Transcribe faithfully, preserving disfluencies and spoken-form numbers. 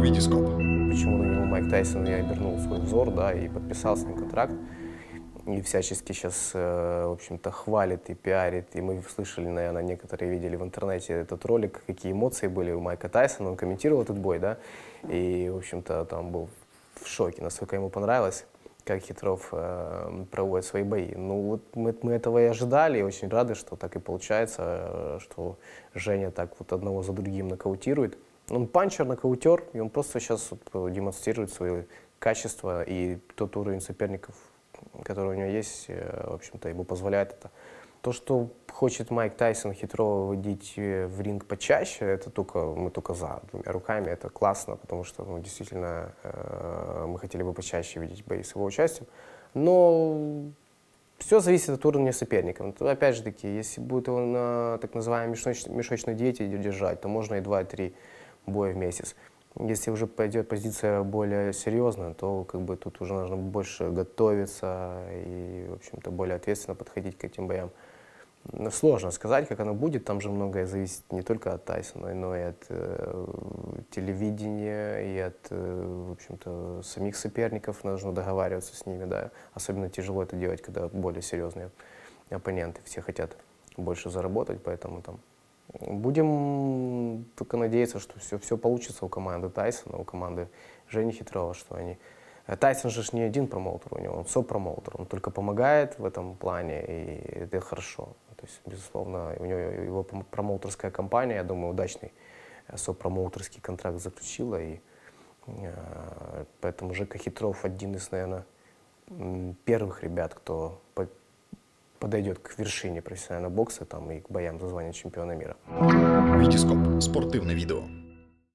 Витископ. Почему на него Майк Тайсон и обернул свой взор, да, и подписал с ним контракт. И всячески сейчас, в общем-то, хвалит и пиарит. И мы слышали, наверное, некоторые видели в интернете этот ролик, какие эмоции были у Майка Тайсона. Он комментировал этот бой, да, и, в общем-то, там был в шоке, насколько ему понравилось, как Хитров э, проводит свои бои. Ну, вот мы, мы этого и ожидали, и очень рады, что так и получается, что Женя так вот одного за другим нокаутирует. Он панчер, нокаутер, и он просто сейчас вот демонстрирует свои качества, и тот уровень соперников, который у него есть, в общем-то, ему позволяет это. То, что хочет Майк Тайсон Хитрова выводить в ринг почаще, это только, мы только за, двумя руками, это классно, потому что, ну, действительно, э, мы хотели бы почаще видеть бои с его участием. Но все зависит от уровня соперника. Но, опять же таки, если будет его на так называемой мешочной, мешочной диете держать, то можно и два-три боя в месяц. Если уже пойдет позиция более серьезная, то как бы тут уже нужно больше готовиться и, в общем-то, более ответственно подходить к этим боям. Но сложно сказать, как оно будет. Там же многое зависит не только от Тайсона, но и от э, телевидения, и от, э, в общем-то, самих соперников. Нужно договариваться с ними, да. Особенно тяжело это делать, когда более серьезные оппоненты. Все хотят больше заработать, поэтому там будем только надеяться, что все, все получится у команды Тайсона, у команды Жени Хитрова, что они... Тайсон же не один промоутер у него, он сопромоутер, он только помогает в этом плане, и это хорошо. То есть, безусловно, у него его промоутерская компания, я думаю, удачный сопромоутерский контракт заключила, и э, поэтому Жека Хитров один из, наверное, первых ребят, кто по подойдет к вершине профессионального бокса там, и к боям за звание чемпиона мира. Витископ. Спортивное видео.